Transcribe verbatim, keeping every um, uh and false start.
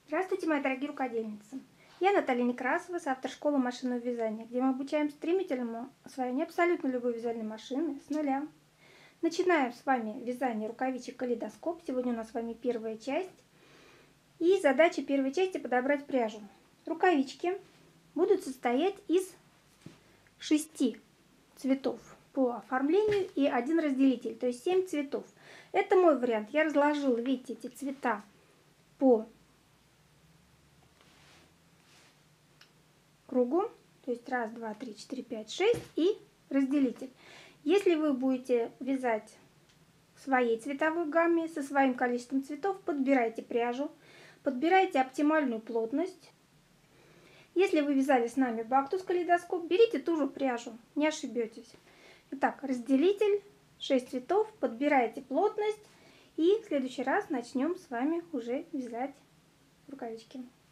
Здравствуйте, мои дорогие рукодельницы! Я Наталья Некрасова, автор школы машинного вязания, где мы обучаем стремительному освоению абсолютно любой вязальной машины с нуля. Начинаем с вами вязание рукавичек калейдоскоп. Сегодня у нас с вами первая часть. И задача первой части — подобрать пряжу. Рукавички будут состоять из шести цветов по оформлению и один разделитель, то есть семь цветов. Это мой вариант. Я разложила, видите, эти цвета по кругу, то есть раз, два, три, четыре, пять, шесть и разделитель. Если вы будете вязать в своей цветовой гамме со своим количеством цветов, подбирайте пряжу, подбирайте оптимальную плотность. Если вы вязали с нами бактус калейдоскоп, берите ту же пряжу, не ошибетесь. Итак, разделитель, шесть цветов, подбирайте плотность, и в следующий раз начнем с вами уже вязать рукавички.